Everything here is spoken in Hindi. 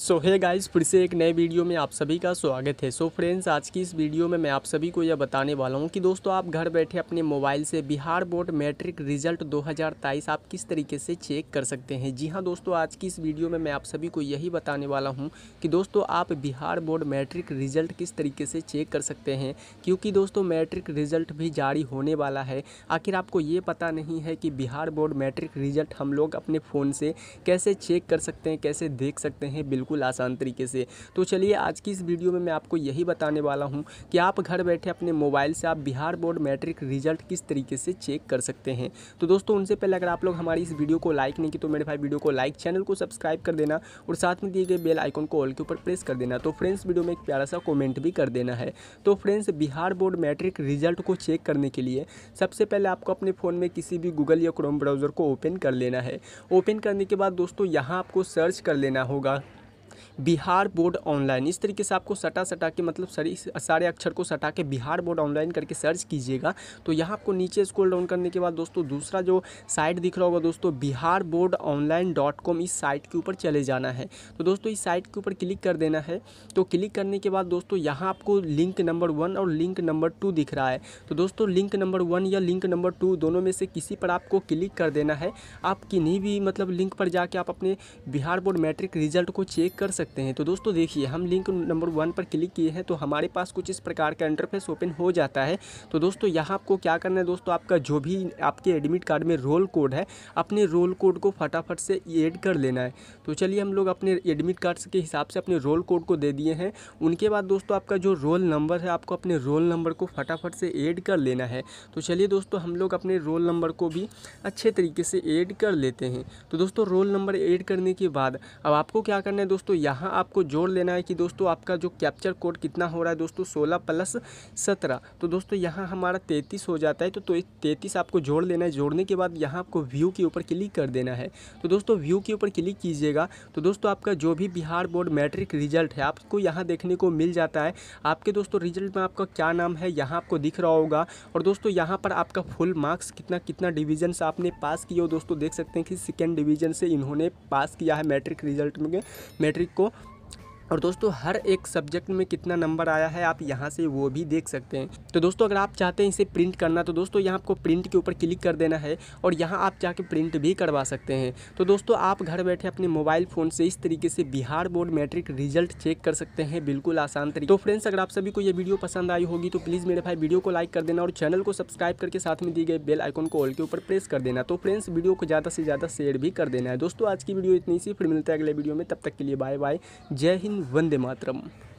सो हे गाइस, फिर से एक नए वीडियो में आप सभी का स्वागत है। सो फ्रेंड्स, आज की इस वीडियो में मैं आप सभी को यह बताने वाला हूं कि दोस्तों आप घर बैठे अपने मोबाइल से बिहार बोर्ड मैट्रिक रिजल्ट 2023 आप किस तरीके से चेक कर सकते हैं। जी हां दोस्तों, आज की इस वीडियो में मैं आप सभी को यही बताने वाला हूं कि दोस्तों आप बिहार बोर्ड मैट्रिक रिजल्ट किस तरीके से चेक कर सकते हैं, क्योंकि दोस्तों मैट्रिक रिजल्ट भी जारी होने वाला है। आखिर आपको ये पता नहीं है कि बिहार बोर्ड मैट्रिक रिजल्ट हम लोग अपने फ़ोन से कैसे चेक कर सकते हैं, कैसे देख सकते हैं बिल्कुल आसान तरीके से। तो चलिए आज की इस वीडियो में मैं आपको यही बताने वाला हूं कि आप घर बैठे अपने मोबाइल से आप बिहार बोर्ड मैट्रिक रिजल्ट किस तरीके से चेक कर सकते हैं। तो दोस्तों उनसे पहले अगर आप लोग हमारी इस वीडियो को लाइक नहीं की तो मेरे भाई वीडियो को लाइक, चैनल को सब्सक्राइब कर देना और साथ में दिए गए बेल आइकन को ऑल के ऊपर प्रेस कर देना। तो फ्रेंड्स वीडियो में एक प्यारा सा कॉमेंट भी कर देना है। तो friends, Bihar board matric result को चेक करने के लिए सबसे पहले आपको अपने फ़ोन में किसी भी गूगल या क्रोम ब्राउज़र को ओपन कर लेना है। ओपन करने के बाद दोस्तों यहाँ आपको सर्च कर लेना होगा बिहार बोर्ड ऑनलाइन। इस तरीके से आपको सटा के मतलब सारे अक्षर को सटा के बिहार बोर्ड ऑनलाइन करके सर्च कीजिएगा। तो यहाँ आपको नीचे स्क्रॉल डाउन करने के बाद दोस्तों दूसरा जो साइट दिख रहा होगा दोस्तों biharboardonline.com, इस साइट के ऊपर चले जाना है। तो दोस्तों इस साइट के ऊपर क्लिक कर देना है। तो क्लिक करने के बाद दोस्तों यहाँ आपको लिंक नंबर 1 और लिंक नंबर 2 दिख रहा है। तो दोस्तों लिंक नंबर 1 या लिंक नंबर 2 दोनों में से किसी पर आपको क्लिक कर देना है। आप किन्हीं भी मतलब लिंक पर जाके आप अपने बिहार बोर्ड मैट्रिक रिजल्ट को चेक कर सकते हैं। तो दोस्तों देखिए, हम लिंक नंबर 1 पर क्लिक किए हैं तो हमारे पास कुछ इस प्रकार का इंटरफेस ओपन हो जाता है। तो दोस्तों यहाँ आपको क्या करना है दोस्तों, आपका जो भी आपके एडमिट कार्ड में रोल कोड है, अपने रोल कोड को फटाफट से ऐड कर लेना है। तो चलिए हम लोग अपने एडमिट कार्ड के हिसाब से अपने रोल कोड को दे दिए हैं। उनके बाद दोस्तों आपका जो रोल नंबर है, आपको अपने रोल नंबर को फटाफट से ऐड कर लेना है। तो चलिए दोस्तों हम लोग अपने रोल नंबर को भी अच्छे तरीके से ऐड कर लेते हैं। तो दोस्तों रोल नंबर ऐड करने के बाद अब आपको क्या करना है दोस्तों, यहाँ आपको जोड़ लेना है कि दोस्तों आपका जो कैप्चर कोड कितना हो रहा है दोस्तों 16 + 17। तो दोस्तों यहाँ हमारा 33 हो जाता है। तो 33 आपको जोड़ लेना है। जोड़ने के बाद यहाँ आपको व्यू के ऊपर क्लिक कर देना है। तो दोस्तों व्यू के ऊपर क्लिक कीजिएगा तो दोस्तों आपका जो भी बिहार बोर्ड मैट्रिक रिजल्ट है आपको यहाँ देखने को मिल जाता है। आपके दोस्तों रिजल्ट में आपका क्या नाम है यहाँ आपको दिख रहा होगा। और दोस्तों यहाँ पर आपका फुल मार्क्स कितना डिवीजन से आपने पास किया हो। दोस्तों देख सकते हैं कि 2nd डिवीजन से इन्होंने पास किया है मैट्रिक रिजल्ट में मैट्रिक को। और दोस्तों हर एक सब्जेक्ट में कितना नंबर आया है आप यहाँ से वो भी देख सकते हैं। तो दोस्तों अगर आप चाहते हैं इसे प्रिंट करना तो दोस्तों यहाँ आपको प्रिंट के ऊपर क्लिक कर देना है और यहाँ आप जाके प्रिंट भी करवा सकते हैं। तो दोस्तों आप घर बैठे अपने मोबाइल फ़ोन से इस तरीके से Bihar board matric result check कर सकते हैं बिल्कुल आसान तरीके। तो फ्रेंड्स, अगर आप सभी को ये वीडियो पसंद आई होगी तो प्लीज़ मेरे भाई वीडियो को लाइक कर देना और चैनल को सब्सक्राइब करके साथ में दिए गए बेल आइकन को ऑल के ऊपर प्रेस कर देना। तो फ्रेंड्स वीडियो को ज़्यादा से ज़्यादा शेयर भी कर देना है। दोस्तों आज की वीडियो इतनी सी, फिर मिलता है अगले वीडियो में। तब तक के लिए बाय बाय, जय हिंद, वंदे मातरम।